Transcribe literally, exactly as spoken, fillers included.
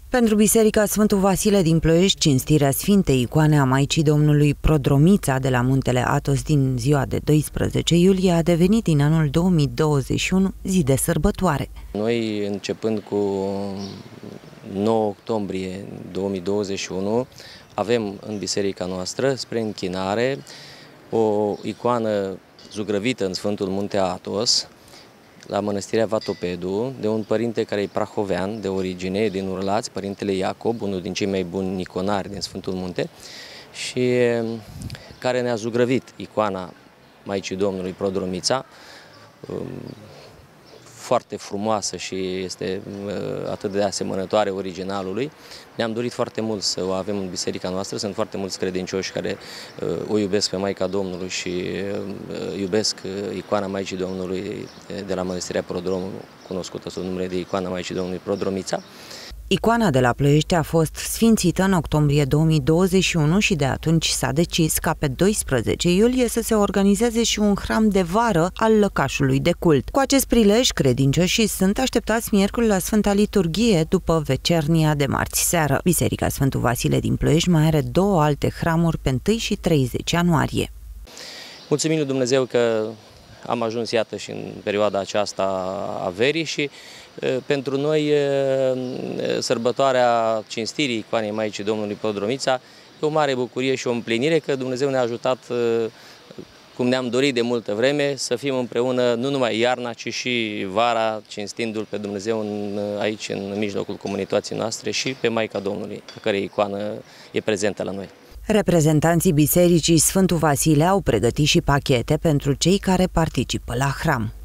Pentru Biserica Sfântul Vasile din Ploiești, cinstirea Sfintei Icoane a Maicii Domnului Prodromița de la Muntele Athos din ziua de doisprezece iulie a devenit din anul două mii douăzeci și unu zi de sărbătoare. Noi, începând cu nouă octombrie două mii douăzeci și unu, avem în biserica noastră, spre închinare, o icoană zugrăvită în Sfântul Munte Athos, la Mănăstirea Vatopedu, de un părinte care e prahovean de origine, din Urlați, părintele Iacob, unul din cei mai buni iconari din Sfântul Munte, și care ne-a zugrăvit icoana Maicii Domnului Prodromița, foarte frumoasă și este atât de asemănătoare originalului. Ne-am dorit foarte mult să o avem în biserica noastră. Sunt foarte mulți credincioși care o iubesc pe Maica Domnului și iubesc icoana Maicii Domnului de la Mănăstirea Prodrom, cunoscută sub numele de icoana Maicii Domnului Prodromița. Icoana de la Ploiești a fost sfințită în octombrie două mii douăzeci și unu și de atunci s-a decis ca pe doisprezece iulie să se organizeze și un hram de vară al lăcașului de cult. Cu acest prilej, credincioșii sunt așteptați miercuri la Sfânta Liturghie după vecernia de marți seară. Biserica Sfântul Vasile din Ploiești mai are două alte hramuri pe întâi și treizeci ianuarie. Mulțumim lui Dumnezeu că am ajuns, iată, și în perioada aceasta a verii și pentru noi sărbătoarea cinstirii icoanei Maicii Domnului Prodromița e o mare bucurie și o împlinire că Dumnezeu ne-a ajutat, cum ne-am dorit de multă vreme, să fim împreună nu numai iarna, ci și vara, cinstindu-L pe Dumnezeu în, aici, în mijlocul comunității noastre și pe Maica Domnului, a cărei icoană e prezentă la noi. Reprezentanții Bisericii Sfântul Vasile au pregătit și pachete pentru cei care participă la hram.